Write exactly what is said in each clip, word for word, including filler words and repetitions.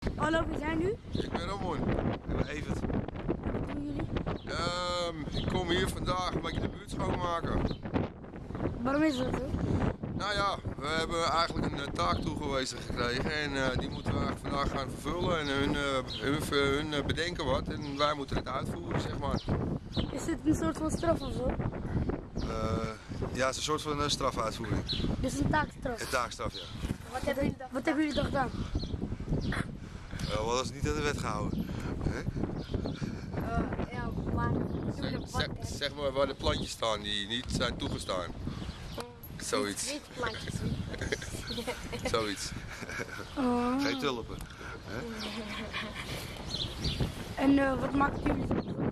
Hallo, wie zijn u? Ik ben Ramon. Ik ben Evert. Wat doen jullie? Um, ik kom hier vandaag een beetje de buurt schoonmaken. Waarom is dat zo? Nou ja, we hebben eigenlijk een uh, taak toegewezen gekregen en uh, die moeten we eigenlijk vandaag gaan vervullen en hun, uh, hun, hun uh, bedenken wat en wij moeten het uitvoeren, zeg maar. Is dit een soort van straf of zo? Uh, ja, het is een soort van uh, strafuitvoering. Dus een taakstraf? Een taakstraf, ja. Wat hebben jullie dan, wat hebben jullie dan gedaan? Uh, wat is niet aan de wet gehouden? Hè? Uh, ja, maar... Zeg, zeg, zeg maar waar de plantjes staan die niet zijn toegestaan. Zoiets. Niet plantjes. Zoiets. Oh. Geen tulpen. Hè? En uh, wat maakt jullie zo?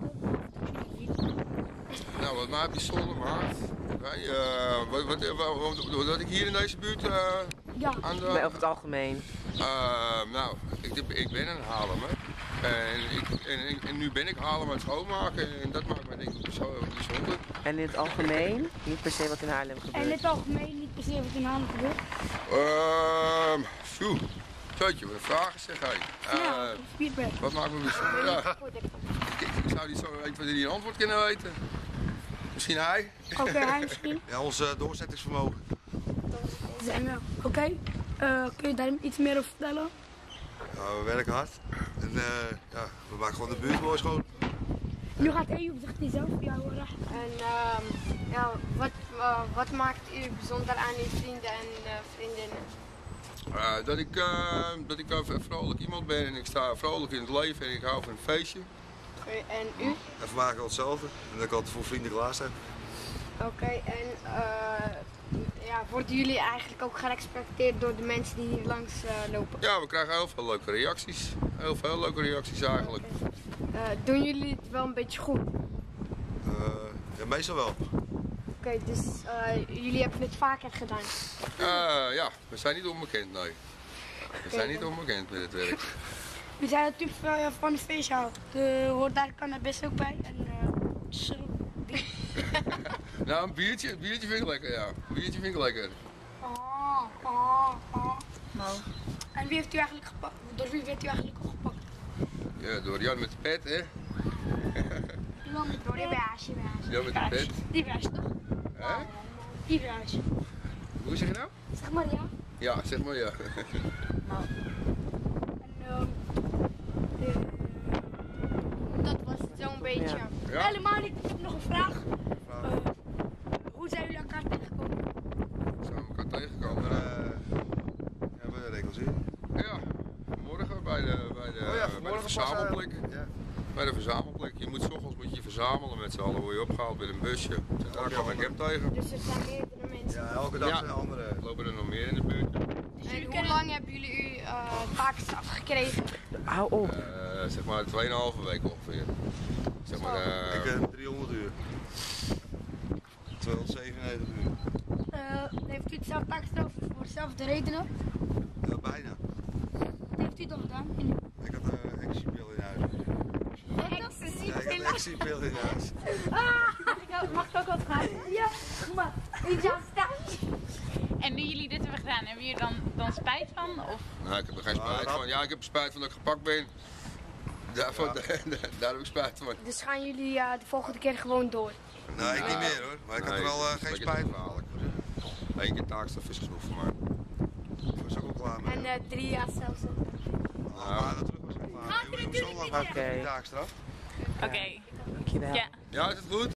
Nou, wat mij bijzonder maakt, wij, uh, wat, wat, wat, wat, wat ik hier in deze buurt uh, ja. aan de... Over het algemeen. Uh, nou, ik, ik ben een Haarlemmer en, ik, en, en nu ben ik Haarlem aan het schoonmaken en dat maakt mij denk ik bijzonder. En in het algemeen, niet per se wat in Haarlem gebeurt. En in het algemeen niet per se wat in Haarlem gebeurt? Uh, phew. Jeetje, wat een vraag zeg hij. Uh, ja, feedback. Wat maakt me bijzonder? Ja. Ik, ik zou niet zo weten die een antwoord kunnen weten. Misschien hij? Oké, okay, hij misschien. Ja, ons uh, doorzettingsvermogen. Zijn we. Oké, okay. uh, kun je daar iets meer over vertellen? Ja, we werken hard. En uh, ja, we maken gewoon de buurt mooi schoon. Nu gaat Ejoep, zegt hij zelf, ja hoor. En uh, ja, wat, uh, wat maakt u bijzonder aan uw vrienden en uh, vriendinnen? Uh, dat ik, uh, dat ik een vrolijk iemand ben en ik sta vrolijk in het leven en ik hou van een feestje. En u? En we maken hetzelfde. En dat ik altijd voor vrienden klaar sta. Oké, okay, en uh, ja, worden jullie eigenlijk ook gerespecteerd door de mensen die hier langs uh, lopen? Ja, we krijgen heel veel leuke reacties. Heel veel leuke reacties eigenlijk. Okay. Uh, doen jullie het wel een beetje goed? Uh, ja, meestal wel. Oké, okay, dus uh, jullie hebben het vaker gedaan? Uh, ja, we zijn niet onbekend, nee. We zijn niet onbekend met het werk. We zijn natuurlijk uh, van de feestzaal. De hoort daar cannabis ook bij. En uh, zo. Nou, een biertje, een biertje vind ik lekker, ja. Een biertje vind ik lekker. Oh, oh, oh. Nou. En wie heeft u eigenlijk gepakt? Door wie werd u eigenlijk opgepakt? Ja, door Jan met de pet, hè? Jan met door die baasje, baasje. Jan met de pet. Die baas toch? Hè? Die baas. Hoe zeg je nou? Zeg maar ja. Ja, zeg maar ja. Nou. En uh, uh, dat was het zo'n beetje. Ja. Ja. Helemaal niet. Ik heb nog een vraag. Uh, hoe zijn jullie elkaar tegengekomen? Zijn we elkaar tegengekomen? Uh, ja, bij de reconsering. Ja, vanmorgen bij de, bij de, oh ja, bij de verzamelplek. Pas, uh, ja. Bij de verzamelplek. Je moet 's ochtends moet je verzamelen met z'n allen. Word je opgehaald met een busje. En daar kwam ik hem tegen. Dus er zijn meerdere mensen. Ja, elke dag ja. zijn andere. Lopen er nog meer in de buurt. Dus en hoe lang hebben jullie u uh, taakstraf gekregen? Hou op. Uh, zeg maar tweeënhalve week ongeveer. Zeg maar, uh, ik heb driehonderd uur. tweehonderdzevenennegentig uur. Uh, heeft u hetzelfde taakstraf voor dezelfde redenen? Ja, bijna. Wat heeft u dan gedaan? Ik had een uh, ecstasy-pil in huis. Ecstasy-pil? Ja, ik had een ecstasy-pil in huis. Ah, mag ik ook wat gaan? Ja, kom maar. Ik ga staan. En nu jullie dit hebben gedaan, hebben jullie dan, dan spijt van? Of? Nou, ik heb er geen spijt van. Ja, ik heb spijt van dat ik gepakt ben. Daarvan, ja. daar, daar heb ik spijt van. Dus gaan jullie uh, de volgende keer gewoon door? Nee, ik niet meer hoor. Maar ik had nee, er al uh, geen spijt van. Eén keer taakstraf is genoeg voor mij. Ik was ook al klaar mee. En uh, drie jaar zelfs. Nou, maar dat terug was ik klaar. Gaat er natuurlijk niet Oké. Taakstraf. Oké. Okay. Dankjewel. Ja. Ja, is het goed?